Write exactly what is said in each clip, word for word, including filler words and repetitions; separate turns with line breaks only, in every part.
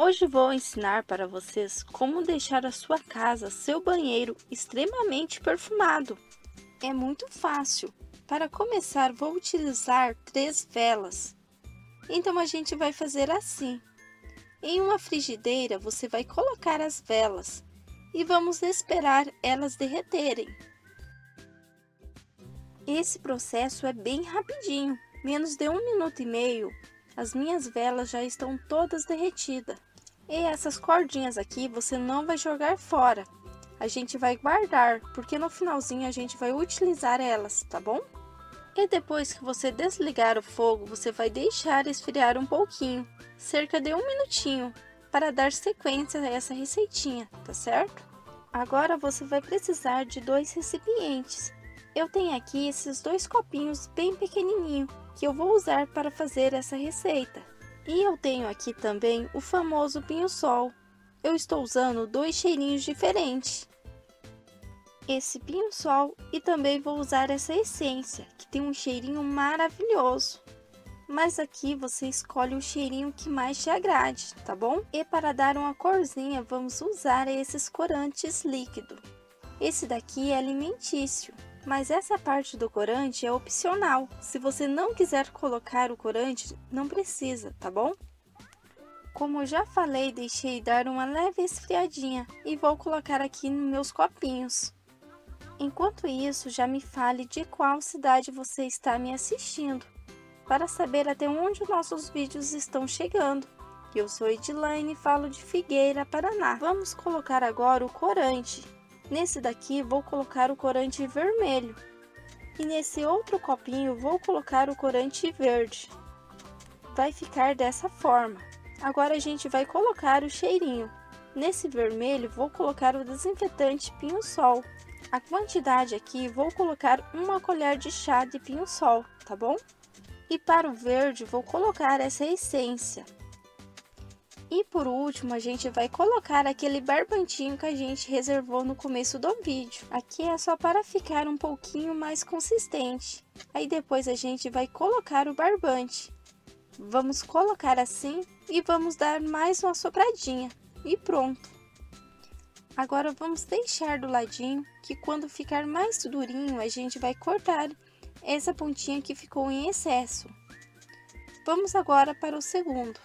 Hoje vou ensinar para vocês como deixar a sua casa, seu banheiro, extremamente perfumado. É muito fácil. Para começar, vou utilizar três velas. Então a gente vai fazer assim. Em uma frigideira você vai colocar as velas e vamos esperar elas derreterem. Esse processo é bem rapidinho, menos de um minuto e meio. As minhas velas já estão todas derretidas. E essas cordinhas aqui você não vai jogar fora. A gente vai guardar, porque no finalzinho a gente vai utilizar elas, tá bom? E depois que você desligar o fogo, você vai deixar esfriar um pouquinho, cerca de um minutinho, para dar sequência a essa receitinha, tá certo? Agora você vai precisar de dois recipientes. Eu tenho aqui esses dois copinhos bem pequenininhos, que eu vou usar para fazer essa receita. E eu tenho aqui também o famoso pinho-sol. Eu estou usando dois cheirinhos diferentes. Esse pinho-sol e também vou usar essa essência, que tem um cheirinho maravilhoso. Mas aqui você escolhe o cheirinho que mais te agrade, tá bom? E para dar uma corzinha, vamos usar esses corantes líquidos. Esse daqui é alimentício. Mas essa parte do corante é opcional. Se você não quiser colocar o corante, não precisa, tá bom? Como eu já falei, deixei dar uma leve esfriadinha e vou colocar aqui nos meus copinhos. Enquanto isso, já me fale de qual cidade você está me assistindo, para saber até onde os nossos vídeos estão chegando. Eu sou Edilane e falo de Figueira, Paraná. Vamos colocar agora o corante. Nesse daqui vou colocar o corante vermelho e nesse outro copinho vou colocar o corante verde. Vai ficar dessa forma. Agora a gente vai colocar o cheirinho. Nesse vermelho vou colocar o desinfetante pinho-sol. A quantidade aqui vou colocar uma colher de chá de pinho-sol, tá bom? E para o verde vou colocar essa essência. E por último, a gente vai colocar aquele barbantinho que a gente reservou no começo do vídeo. Aqui é só para ficar um pouquinho mais consistente. Aí depois a gente vai colocar o barbante. Vamos colocar assim e vamos dar mais uma sopradinha. E pronto. Agora vamos deixar do ladinho, que quando ficar mais durinho, a gente vai cortar essa pontinha que ficou em excesso. Vamos agora para o segundo.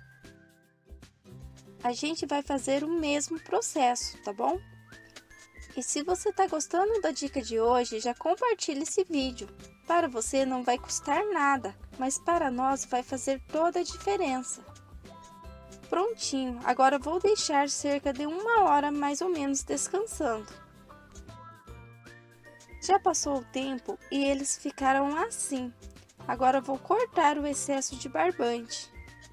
A gente vai fazer o mesmo processo, tá bom? E se você tá gostando da dica de hoje, já compartilhe esse vídeo. Para você não vai custar nada, mas para nós vai fazer toda a diferença. Prontinho, agora vou deixar cerca de uma hora mais ou menos descansando. Já passou o tempo e eles ficaram assim. Agora vou cortar o excesso de barbante.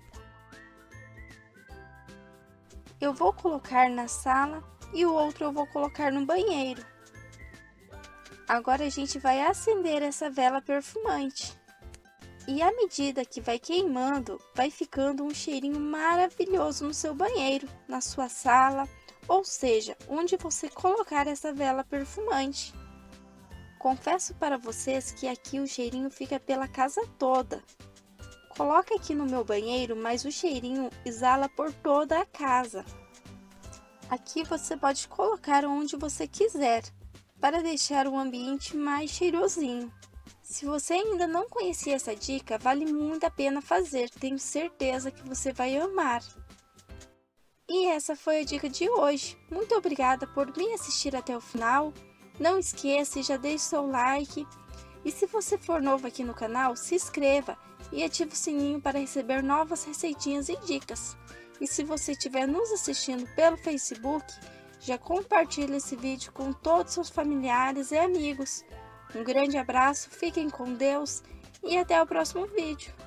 Eu vou colocar na sala e o outro eu vou colocar no banheiro. Agora a gente vai acender essa vela perfumante. E à medida que vai queimando, vai ficando um cheirinho maravilhoso no seu banheiro, na sua sala, ou seja, onde você colocar essa vela perfumante. Confesso para vocês que aqui o cheirinho fica pela casa toda. Coloca aqui no meu banheiro, mas o cheirinho exala por toda a casa. Aqui você pode colocar onde você quiser, para deixar o ambiente mais cheirosinho. Se você ainda não conhecia essa dica, vale muito a pena fazer, tenho certeza que você vai amar. E essa foi a dica de hoje. Muito obrigada por me assistir até o final. Não esqueça e já deixe seu like. E se você for novo aqui no canal, se inscreva e ative o sininho para receber novas receitinhas e dicas. E se você estiver nos assistindo pelo Facebook, já compartilhe esse vídeo com todos os seus familiares e amigos. Um grande abraço, fiquem com Deus e até o próximo vídeo.